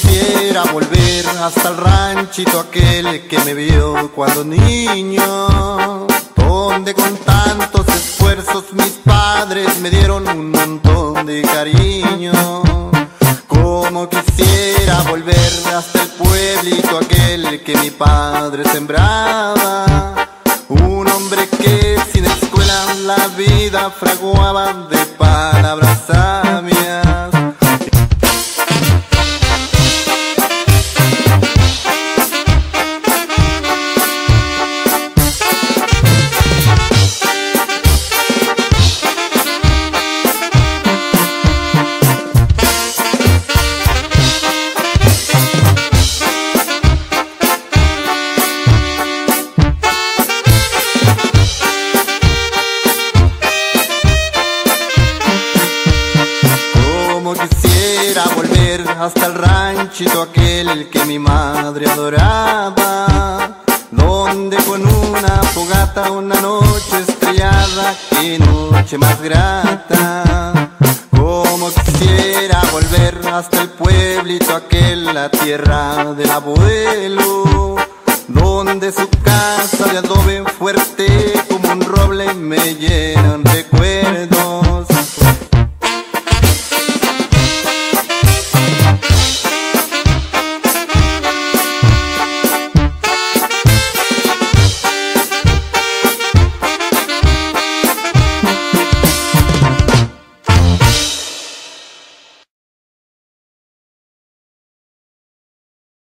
quisiera volver hasta el ranchito aquel que me vio cuando niño, donde con tantos esfuerzos mis padres me dieron un montón de cariño. Como quisiera volver hasta el pueblito aquel que mi padre sembraba, un hombre que sin escuela la vida fraguaba de palabras sabias. Quisiera volver hasta el ranchito aquel que mi madre adoraba, donde con una fogata una noche estrellada, qué noche más grata. Como quisiera volver hasta el pueblito aquel, la tierra del abuelo, donde su casa de adobe fuerte como un roble me llenan recuerdos.